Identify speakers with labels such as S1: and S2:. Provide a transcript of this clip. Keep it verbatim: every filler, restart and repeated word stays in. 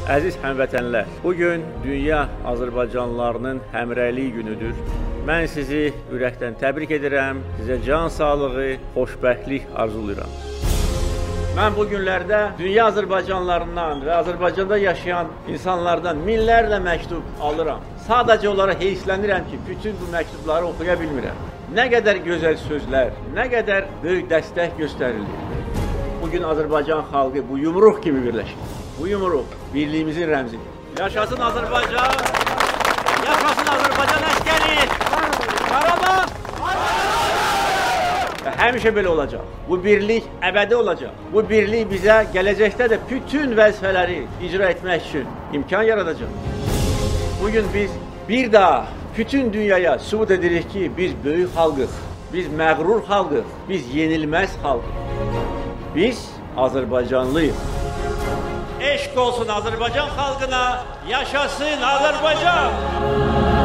S1: Əziz həmvətənlər, bugün dünya Azərbaycanlılarının həmrəylik günüdür. Mən sizi ürəkdən təbrik edirəm, sizə can sağlığı, xoşbəxtlik arzulayıram. Mən bu günlərdə dünya Azərbaycanlılarından və Azərbaycanda yaşayan insanlardan minlərlə məktub alıram. Sadəcə onlara heyslənirəm ki, bütün bu məktubları oxuya bilmirəm. Nə qədər gözəl sözlər, nə qədər böyük dəstək göstərilir. Bugün Azərbaycan xalqı bu yumruq kimi birləşir. Bu yumruq birliyimizin rəmzidir. Yaşasın Azərbaycan! Yaşasın Azərbaycan əskəri! Qarabağ! Və həmişə belə olacaq. Bu birlik əbədi olacaq. Bu birlik bizə gələcəkdə də bütün vəzifələri icra etmək üçün imkan yaradacaq. Bugün biz bir daha bütün dünyaya sübut edirik ki, biz böyük xalqıq, biz məğrur xalqıq, biz yenilməz xalqıq. Biz Azərbaycanlıyıq. Eşq olsun Azərbaycan xalqına, yaşasın Azərbaycan!